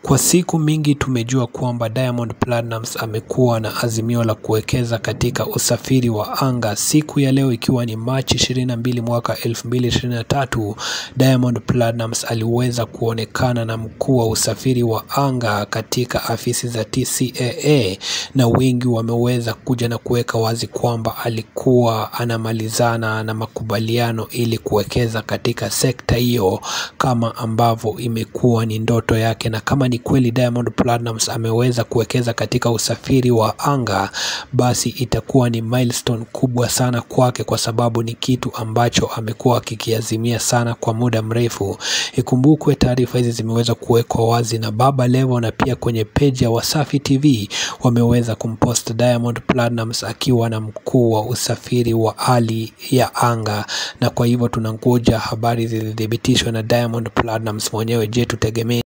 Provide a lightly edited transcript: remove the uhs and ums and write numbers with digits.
Kwa siku mingi tumejua kwamba Diamond PLATNUMZ amekuwa na azimio la kuwekeza katika usafiri wa anga. Siku ya leo ikiwa ni Machi 22 mwaka 2023, Diamond PLATNUMZ aliweza kuonekana na mkuu wa usafiri wa anga katika afisi za Tcaa, na wengi wameweza kuja na kuweka wazi kwamba alikuwa anamalizana na makubaliano ili kuwekeza katika sekta hiyo kama ambavyo imekuwa ni ndoto yake. Na kama ni kweli Diamond PLATNUMZ ameweza kuwekeza katika usafiri wa anga, basi itakuwa ni milestone kubwa sana kwake, kwa sababu ni kitu ambacho amekuwa akikiazimia sana kwa muda mrefu. Ikumbukwe taarifa hizi zimeweza kuwekwa wazi na Baba Levo, na pia kwenye page ya Wasafi TV wameweza kumpost Diamond PLATNUMZ akiwa na mkuu wa usafiri wa hali ya anga, na kwa hivyo tunangoja habari zithibitishwe na Diamond PLATNUMZ mwenyewe. Je, tutegemee